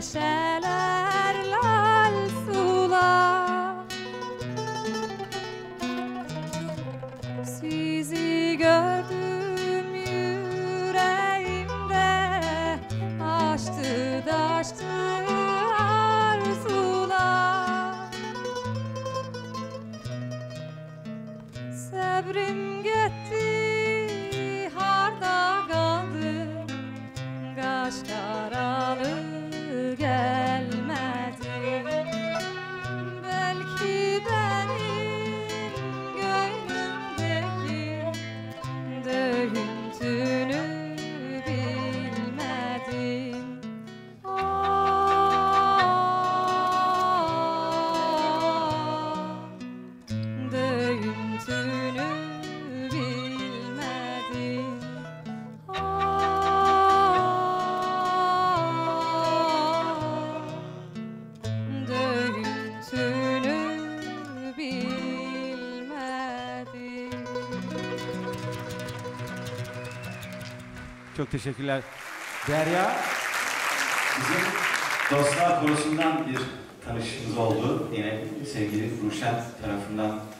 meşeler lal sular. Sizi gördüm yüreğimde, açtı daştı arzular. Sabrim gitti, harda kaldı, kaş karalı gelmedi. Belki benim gönlümdeki döğüntünü bilmedim. Döğüntünü bilmedim. Döğüntünü bilmedim. Çok teşekkürler. Derya. Bizim Dostlar Korosu'ndan bir tanışımız oldu. Yine sevgili Ruşen tarafından